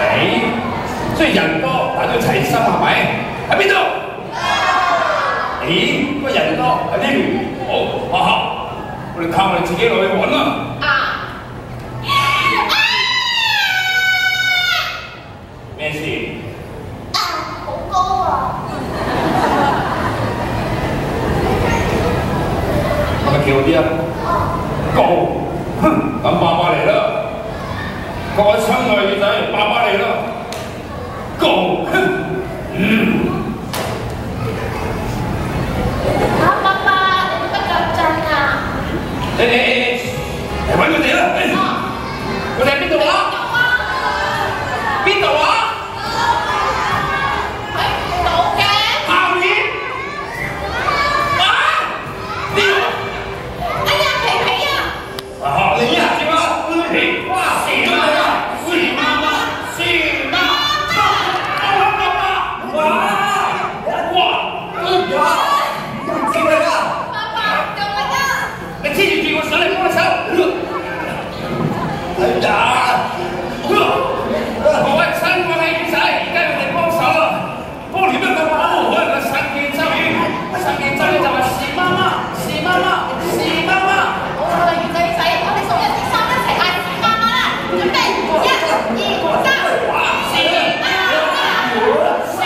雖然人多，但都要齊心係咪？喺邊度？個人多喺呢邊。好，我哋靠我哋自己落去揾啦。咩事？ 好高啊！ 係咪叫啲啊？高，咁爸爸嚟啦！各位親愛嘅仔，爸爸嚟啦！高， 爸爸，你不夠震啊！ 嚟揾佢哋啦！佢哋喺邊度啊？邊度啊？ 睇唔到嘅。 下面啊？呢度？ 哎呀，皮皮啊！ 你啊點啊？哇！死啦！是媽媽，是媽媽！哇！救命啊！ 爸爸，救命啊！ 你黐住我上嚟幫我手！哎呀！各位親愛嘅女仔，而家要嚟幫手啦！幫你們咁保護我哋嘅神奇咒語，神奇咒語就係是媽媽，是媽媽，是媽媽。 好啦，魚仔仔，我哋數1、2、3一齊嗌是媽媽啦！準備1、2、3，是媽媽，是媽媽，是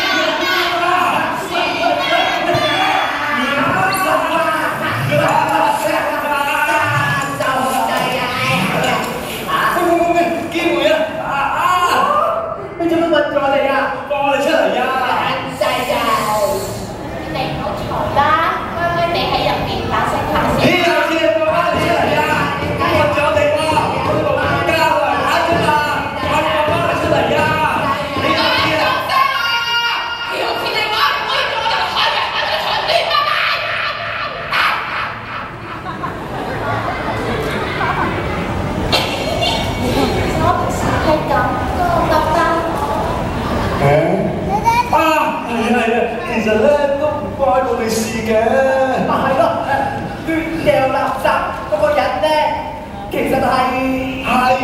機會啊！你做乜問咗我哋啊？放我哋出嚟啊！ 你哋唔好嘈啦，乖乖地喺入邊打聲牌先。 你又知你放翻你出嚟啊？問咗我哋喎，我哋老人家嚟打啫嘛，我哋放翻你出嚟啊！你又知啊？ 條鐵你話我要做我哋海人，我哋場邊拜拜。我平時係咁個覺得。 係啊，其實咧都唔關我哋事嘅。 咪係咯，亂掉垃圾嗰個人咧，其實係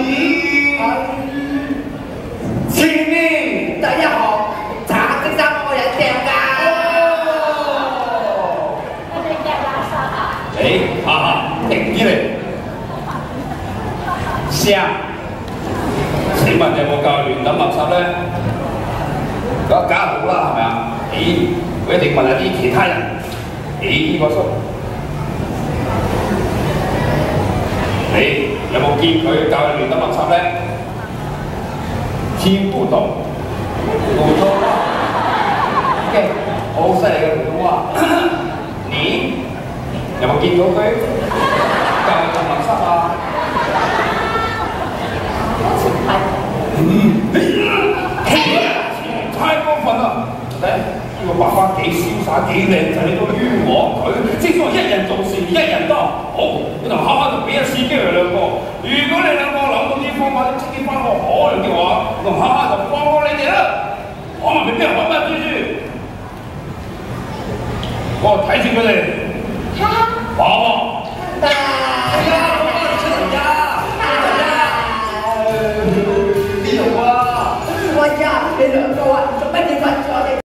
前面第一行橙色衫嗰個人掉㗎。 我哋掉垃圾啊！ 停啲嚟。試啊！請問你有冇教亂抌垃圾咧？梗係好啦，係咪啊？我一定問下啲其他人。呢個叔，你有冇見佢教你亂抌垃圾咧？天不懂，普通話。OK，好犀利嘅普通話。你有冇見到佢教你抌垃圾啊？太過分啦！呢個爸爸幾瀟灑幾靚仔都冤枉佢，正所謂一人做事一人當。好，你同下就俾一司機佢兩個。如果你兩個諗到啲方法直接翻個海嘅話，同下就放過你哋啦。我咪俾人揾乜豬豬？我睇住佢哋。爸爸。